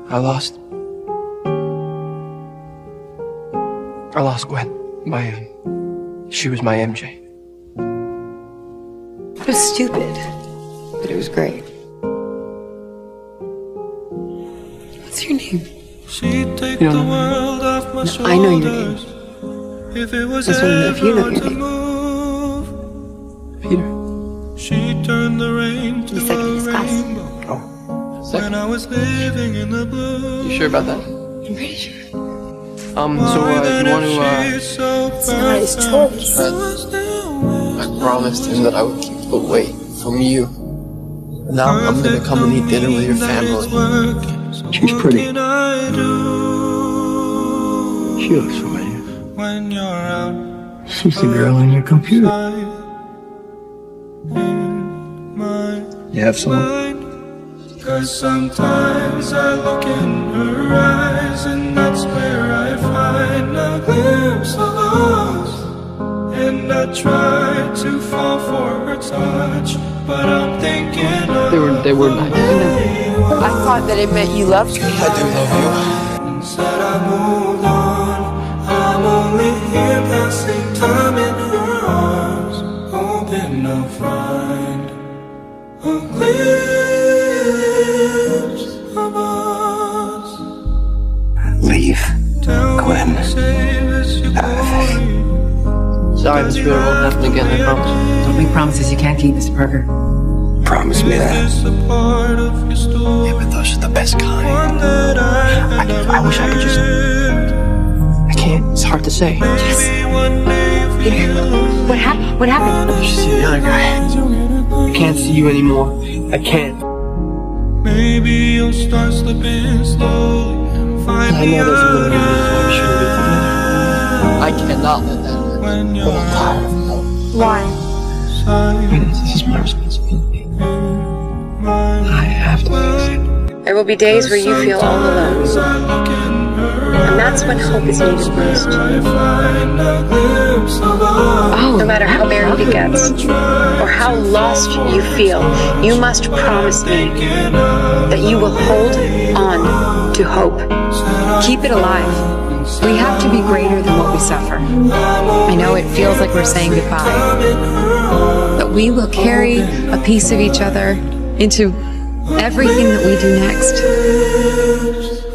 I lost Gwen. She was my MJ. It was stupid, but it was great. What's your name? You don't know. No, I know your name. I just want to know if you know your name. Peter. The second in his class. Oh, second. You sure about that? I'm pretty sure. So, you want to, It's not his choice. I promised him that I would keep away from you. And now I'm gonna come and eat dinner with your family. She's pretty. She looks familiar. She's the girl in your computer. You have someone? Cause sometimes I look in her eyes, and that's where I find a glimpse of us. And I try to fall for her touch, but I'm thinking of They were nice. I thought that it meant you loved me. I do love you. Instead I moved on. I'm only here passing time in her arms, hoping I'll find a glimpse of us. Leave, Gwen. Sorry, this really won't happen again, I promise. Don't make promises you can't keep, Mr. Parker. Promise me that. Yeah, but those are the best kind. I wish I could just... I can't. It's hard to say. Peter, what happened? What happened? You see the other guy. I can't see you anymore. I can't. Maybe you'll start slipping slowly and find I know there's a million reasons why we shouldn't be together. I cannot let that happen. Why? This is my responsibility. I have to fix it. There will be days where you feel all alone. And that's when hope is needed most. No matter how buried it gets, or how lost you feel, you must promise me that you will hold on to hope. Keep it alive. We have to be greater than what we suffer. I know it feels like we're saying goodbye, but we will carry a piece of each other into everything that we do next.